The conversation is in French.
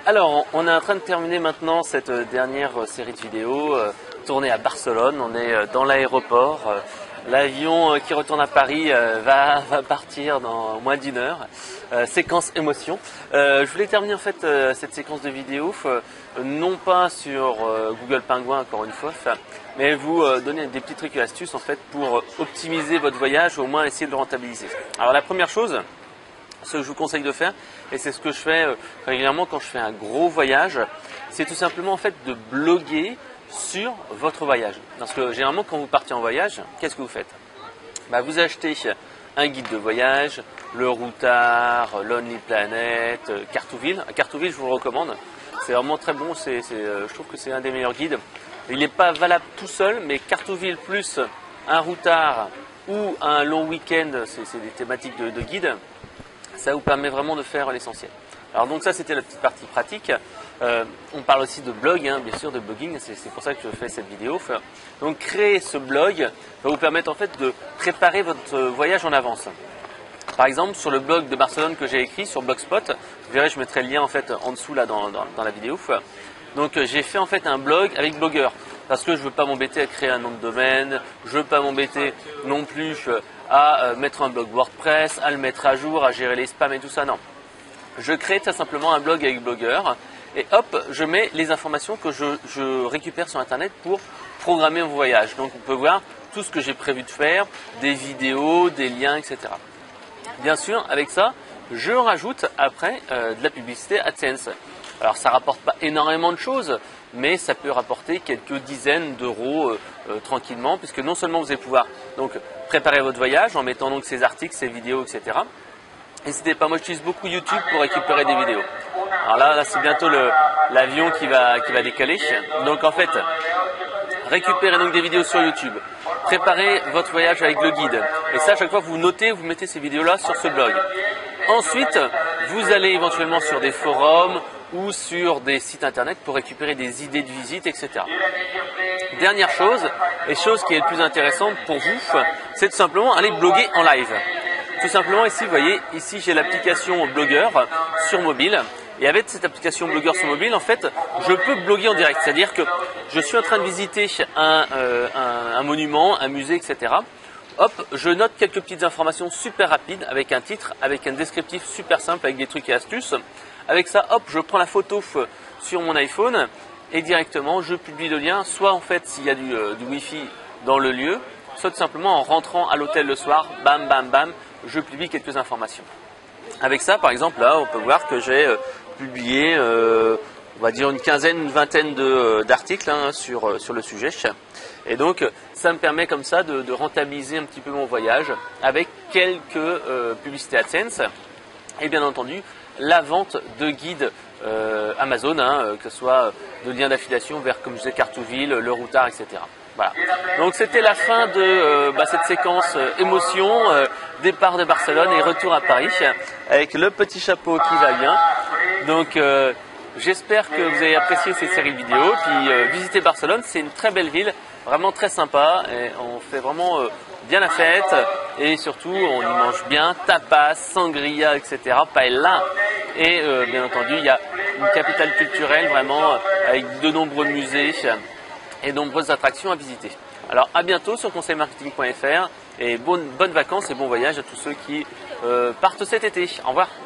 Alors, on est en train de terminer maintenant cette dernière série de vidéos tournée à Barcelone. On est dans l'aéroport. L'avion qui retourne à Paris va partir dans moins d'une heure. Séquence émotion. Je voulais terminer en fait cette séquence de vidéos non pas sur Google Penguin encore une fois, mais vous donner des petits trucs et astuces en fait pour optimiser votre voyage ou au moins essayer de le rentabiliser. Alors la première chose, ce que je vous conseille de faire, et c'est ce que je fais régulièrement quand je fais un gros voyage, c'est tout simplement en fait de bloguer sur votre voyage. Parce que généralement quand vous partez en voyage, qu'est-ce que vous faites? Vous achetez un guide de voyage, le Routard, Lonely Planet, Cartouville. Cartouville, je vous le recommande. C'est vraiment très bon. Je trouve que c'est un des meilleurs guides. Il n'est pas valable tout seul, mais Cartouville plus un Routard ou un long week-end, c'est des thématiques de guide. Ça vous permet vraiment de faire l'essentiel. Alors donc ça c'était la petite partie pratique. On parle aussi de blog, bien sûr de blogging, c'est pour ça que je fais cette vidéo. Donc créer ce blog va vous permettre en fait de préparer votre voyage en avance. Par exemple sur le blog de Barcelone que j'ai écrit sur Blogspot, vous verrez je mettrai le lien en fait en dessous là dans la vidéo. Donc j'ai fait en fait un blog avec Blogueur parce que je ne veux pas m'embêter à créer un nom de domaine, je ne veux pas m'embêter non plus à mettre un blog WordPress, à le mettre à jour, à gérer les spams et tout ça, non. Je crée tout simplement un blog avec Blogueur et hop, je mets les informations que je récupère sur Internet pour programmer mon voyage. Donc on peut voir tout ce que j'ai prévu de faire, des vidéos, des liens, etc. Bien sûr, avec ça, je rajoute après de la publicité AdSense. Alors ça ne rapporte pas énormément de choses, mais ça peut rapporter quelques dizaines d'euros tranquillement, puisque non seulement vous allez pouvoir donc préparer votre voyage en mettant donc ces articles, ces vidéos, etc. N'hésitez pas, moi j'utilise beaucoup YouTube pour récupérer des vidéos. Alors là c'est bientôt l'avion qui va décaler. Donc en fait, récupérez donc des vidéos sur YouTube. Préparez votre voyage avec le guide. Et ça, à chaque fois, vous notez, vous mettez ces vidéos-là sur ce blog. Ensuite, vous allez éventuellement sur des forums ou sur des sites internet pour récupérer des idées de visite, etc. Dernière chose, et chose qui est le plus intéressante pour vous, c'est tout simplement aller bloguer en live. Tout simplement ici, vous voyez, ici j'ai l'application Blogueur sur mobile. Et avec cette application Blogueur sur mobile, en fait, je peux bloguer en direct. C'est-à-dire que je suis en train de visiter un monument, un musée, etc. Hop, je note quelques petites informations super rapides avec un titre, avec un descriptif super simple, avec des trucs et astuces. Avec ça, hop, je prends la photo sur mon iPhone et directement, je publie le lien, soit en fait s'il y a du Wi-Fi dans le lieu, soit tout simplement en rentrant à l'hôtel le soir, bam, bam, bam, je publie quelques informations. Avec ça, par exemple, là, on peut voir que j'ai publié, on va dire une quinzaine, une vingtaine d'articles sur le sujet. Et donc, ça me permet comme ça de rentabiliser un petit peu mon voyage avec quelques publicités AdSense et bien entendu la vente de guides Amazon, que ce soit de liens d'affiliation vers, comme je disais, Cartouville, le Routard, etc. Voilà. Donc c'était la fin de cette séquence émotion, départ de Barcelone et retour à Paris avec le petit chapeau qui va bien. Donc j'espère que vous avez apprécié cette série de vidéos. Puis visitez Barcelone, c'est une très belle ville, vraiment très sympa et on fait vraiment bien la fête et surtout on y mange bien, tapas, sangria, etc. paella et bien entendu il y a une capitale culturelle vraiment avec de nombreux musées et de nombreuses attractions à visiter. Alors à bientôt sur conseilmarketing.fr et bonnes vacances et bon voyage à tous ceux qui partent cet été. Au revoir.